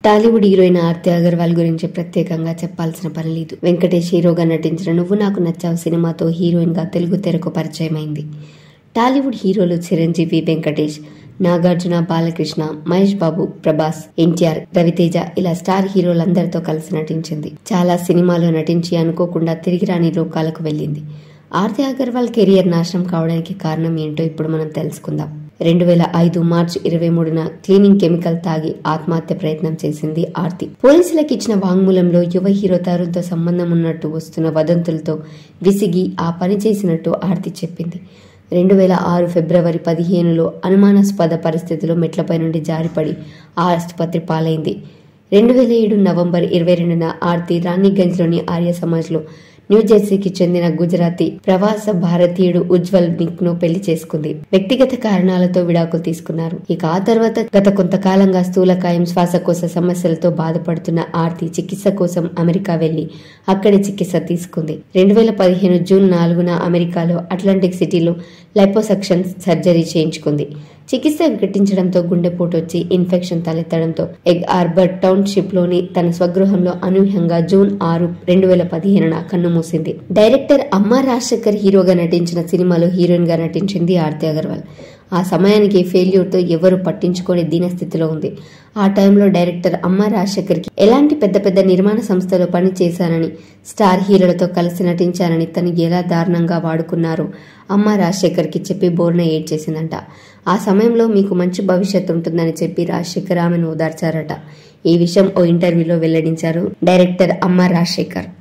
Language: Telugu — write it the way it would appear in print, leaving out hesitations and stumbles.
టాలీవుడ్ హీరోయిన్ ఆర్తి అగర్వాల్ గురించి ప్రత్యేకంగా చెప్పాల్సిన పని లేదు. వెంకటేష్ హీరోగా నటించిన నువ్వు నాకు నచ్చావు సినిమాతో హీరోయిన్ గా తెలుగు తెరకు పరిచయమైంది. టాలీవుడ్ హీరోలు చిరంజీవి, వెంకటేష్, నాగార్జున, బాలకృష్ణ, మహేష్ బాబు, ప్రభాస్, ఎన్టీఆర్, రవితేజ ఇలా స్టార్ హీరోలందరితో కలిసి నటించింది. చాలా సినిమాలో నటించి అనుకోకుండా తిరిగి రాని లోకాలకు వెళ్ళింది. ఆర్తి అగర్వాల్ కెరియర్ నాశనం కావడానికి కారణం ఏంటో ఇప్పుడు మనం తెలుసుకుందాం. 2005 మార్చి 23న క్లీనింగ్ కెమికల్ తాగి ఆత్మహత్య ప్రయత్నం చేసింది ఆర్తి. పోలీసులకు ఇచ్చిన వాంగ్మూలంలో యువ హీరో తరుణ్తో సంబంధం ఉన్నట్టు వస్తున్న వదంతులతో విసిగి ఆ పని చేసినట్టు ఆర్తి చెప్పింది. 2006 ఫిబ్రవరి 15లో అనుమానాస్పద పరిస్థితిలో మెట్లపై నుండి జారిపడి ఆసుపత్రి పాలైంది. 2007 నవంబర్ 22న ఆర్తి రాణిగంజ్లోని ఆర్య సమాజ్లో న్యూజెర్సీకి చెందిన గుజరాతీ ప్రవాస భారతీయుడు ఉజ్వల్ నిక్ ను పెళ్లి చేసుకుంది. వ్యక్తిగత కారణాలతో విడాకులు తీసుకున్నారు. ఇక ఆ తర్వాత గత కొంతకాలంగా స్థూలకాయం, శ్వాసకోశ సమస్యలతో బాధపడుతున్న ఆర్తి చికిత్స కోసం అమెరికా వెళ్లి అక్కడి చికిత్స తీసుకుంది. 2015 జూన్ 4న అమెరికాలో అట్లాంటిక్ సిటీలో లైపోసక్షన్ సర్జరీ చేయించుకుంది. చికిత్స వికటించడంతో గుండెపోటు వచ్చి ఇన్ఫెక్షన్ తలెత్తడంతో ఎగ్ ఆర్బర్ టౌన్షిప్ లోని తన స్వగృహంలో అనూహ్యంగా జూన్ 6, 2015న కన్నుమూసింది. డైరెక్టర్ అమ్మ రాజశేఖర్ హీరోగా నటించిన సినిమాలో హీరోయిన్ గా నటించింది ఆర్తి అగర్వాల్. ఆ సమయానికి ఫెయిల్యూర్ తో ఎవరు పట్టించుకోని దీనస్థితిలో ఉంది. ఆ టైంలో డైరెక్టర్ అమ్మ రాజశేఖర్ కి ఎలాంటి పెద్ద నిర్మాణ సంస్థలో పని చేశానని, స్టార్ హీరోలతో కలిసి నటించానని తను ఎలా దారుణంగా వాడుకున్నారో అమ్మ రాజశేఖర్ కి చెప్పి బోర్న ఏడ్చేసిందంట. ఆ సమయంలో మీకు మంచి భవిష్యత్తు ఉంటుందని చెప్పి రాజశేఖర్ ఆమెను ఓదార్చారట. ఈ విషయం ఓ ఇంటర్వ్యూలో వెల్లడించారు డైరెక్టర్ అమ్మ రాజశేఖర్.